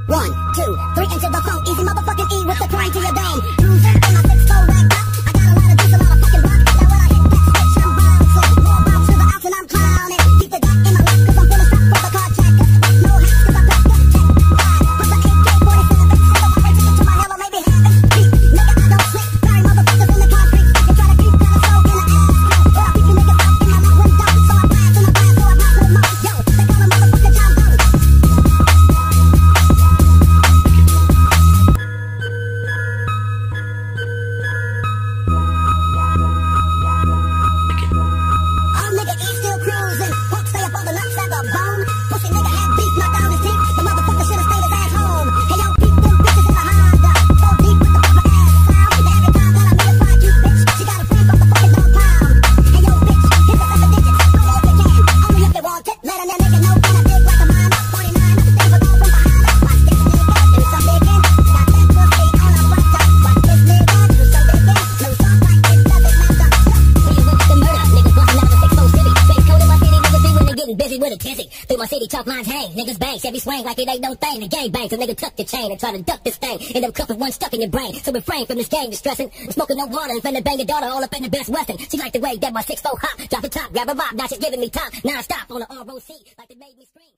1, 2, 3 into the phone. Easy motherfucking E with the crane to your dome. Cruising in my 6-4 racked up. I got a lot of juice, a lot of fucking rock. Now when I hit that switch, I'm bouncing. More bounce to the ounce and I'm clowning. Keep the dot in my lap cause I'm full of stuff for the car checker. No hats cause I pack that check. Put the AK-47 send the wire ticket to my hell or maybe heaven. Beat, nigga I don't sleep. Bury motherfuckers in the concrete. You try to creep kinda slow in the ass. But I beat you niggas out in my mouth window. So I blast and I blast so I blast with more. Yo, they call a motherfucker John Doe. Through my city, chalk lines hang, niggas bang, Chevy swing like it ain't no thing. The gang bang, so nigga tuck your chain and try to duck this thing. End up cuffing one stuck in your brain, so refrain from this game distressing. I'm smoking no water and finna bang your daughter all up in the Best Western. She like the way that my 6-4 hop, drop the top, grab a rock, now she's giving me top, non-stop on the ROC, like they made me scream.